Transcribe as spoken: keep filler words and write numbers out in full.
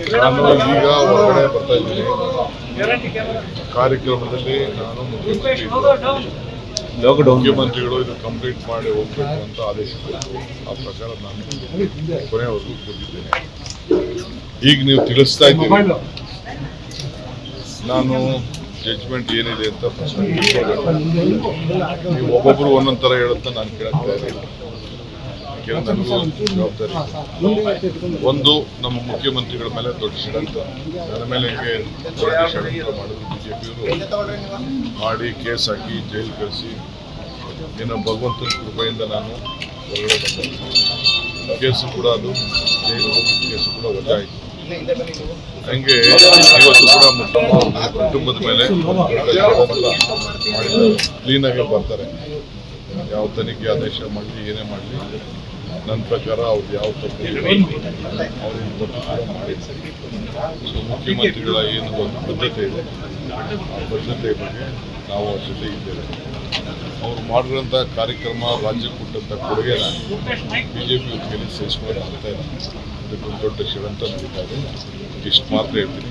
ನಾನು ಈಗ ಹೊರಗಡೆ ಬರ್ತಾ ಇದ್ದೀನಿ. ಕಾರ್ಯಕ್ರಮದಲ್ಲಿ ನಾನು ಮುಖ್ಯಮಂತ್ರಿ ಮುಖ್ಯಮಂತ್ರಿಗಳು ಇದು ಕಂಪ್ಲೀಟ್ ಮಾಡಿ ಹೋಗ್ಬೇಕು ಅಂತ ಆದೇಶಿಸಿದ್ರು. ಆ ಪ್ರಕಾರ ನಾನು ಕೊನೆಯವರೆಗೂ ಕೂತಿದ್ದೇನೆ. ಈಗ ನೀವು ತಿಳಿಸ್ತಾ ಇದ್ದೀನಿ, ನಾನು ಜಡ್ಜ್ಮೆಂಟ್ ಏನಿದೆ ಅಂತ ಫಸ್ಟ್ ನೀವು ಒಬ್ಬೊಬ್ರು ಒಂದೊಂದು ಥರ ಹೇಳುತ್ತಾ ನಾನು ಕೇಳ್ತಾ ಇದ್ದೀನಿ. ನನಗೂ ಜವಾಬ್ದಾರಿ. ಒಂದು, ನಮ್ಮ ಮುಖ್ಯಮಂತ್ರಿಗಳ ಮೇಲೆ ದೊಡ್ಡ ಷಡ್ಯಂತ್ರ, ನನ್ನ ಮೇಲೆ ಹೆಂಗೆ ದೊಡ್ಡ ಷಡ್ಯಂತ್ರ ಮಾಡಿದ್ರು ಬಿಜೆಪಿಯವರು ಮಾಡಿ ಕೇಸ್ ಹಾಕಿ ಜೈಲು ಕಳಿಸಿ, ಏನೋ ಭಗವಂತನ ಕೃಪೆಯಿಂದ ನಾನು ಹೊರಗಡೆ ಬಂದೆ. ಕೇಸು ಕೂಡ ಅದು ಜೈಲು ಹೋಗಿ ಕೇಸು ಕೂಡ ವಜಾ ಆಯಿತು. ಹಂಗೆ ಇವತ್ತು ಕೂಡ ಮುಖ್ಯಮಂತ್ರಿ ಕುಟುಂಬದ ಮೇಲೆ ಕ್ಲೀನಾಗಿ ಬರ್ತಾರೆ. ಯಾವ ತನಿಖೆ ಆದೇಶ ಮಾಡಲಿ ಏನೇ ಮಾಡಲಿ, ನನ್ನ ಪ್ರಕಾರ ಅವ್ರು ಯಾವ ತಪ್ಪು ಅವ್ರಿಗೆ ತಪ್ಪು ಕೂಡ ಮಾಡಿ. ಸೊ ಮುಖ್ಯಮಂತ್ರಿಗಳ ಏನು ಒಂದು ಬದ್ಧತೆ ಇದೆ, ಆ ಬದ್ಧತೆ ಬಗ್ಗೆ ನಾವು ಅವ್ರ ಜೊತೆ ಇದ್ದೇವೆ. ಅವರು ಮಾಡಿರೋಂಥ ಕಾರ್ಯಕ್ರಮ, ರಾಜ್ಯಕ್ಕೆ ಕೊಟ್ಟಂಥ ಕೊಡುಗೆನ ಬಿ ಜೆ ಪಿ ಒಟ್ಟಿಗೆ ಸೇರಿಸ್ಕೊಳ್ಳೋಕೆ ಆಗ್ತಾ ಇಲ್ಲ. ಇದಕ್ಕೊಂದು ದೊಡ್ಡ ಷಡ್ಯಂತ್ರ ನಡೀತಾ ಇದೆ. ಇಷ್ಟು ಮಾತ್ರ ಹೇಳ್ತೀನಿ.